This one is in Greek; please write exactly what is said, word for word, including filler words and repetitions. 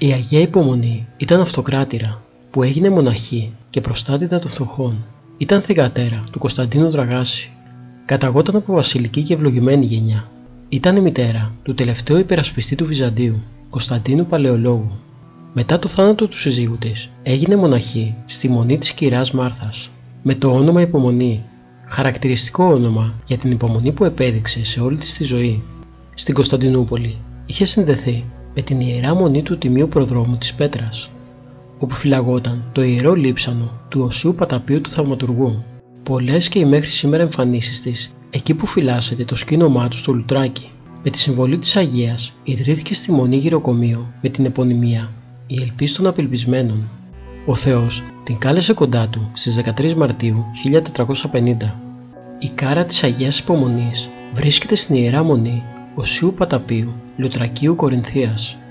Η Αγία Υπομονή ήταν αυτοκράτηρα που έγινε μοναχή και προστάτηδα των φτωχών. Ήταν θυγατέρα του Κωνσταντίνου Δραγάση. Καταγόταν από βασιλική και ευλογημένη γενιά. Ήταν η μητέρα του τελευταίου υπερασπιστή του Βυζαντίου, Κωνσταντίνου Παλαιολόγου. Μετά το θάνατο του συζύγου της, έγινε μοναχή στη μονή της κυράς Μάρθας, με το όνομα Υπομονή, χαρακτηριστικό όνομα για την υπομονή που επέδειξε σε όλη της τη ζωή. Στην Κωνσταντινούπολη είχε συνδεθεί με την ιερά μονή του Τιμίου Προδρόμου της Πέτρας, όπου φυλαγόταν το ιερό λείψανο του Οσίου Παταπίου του Θαυματουργού. Πολλές και οι μέχρι σήμερα εμφανίσεις της, εκεί που φυλάσσεται το σκήνομά του στο Λουτράκι. Με τη συμβολή της Αγίας ιδρύθηκε στη μονή γυροκομείο με την επωνυμία «Η Ελπίς των Απελπισμένων». Ο Θεός την κάλεσε κοντά του στις δεκατρείς Μαρτίου χίλια τετρακόσια πενήντα. Η κάρα της Αγίας Υπομονής βρίσκεται στην Ιερά Μονή Οσίου Παταπίου Λουτρακίου Κορινθίας.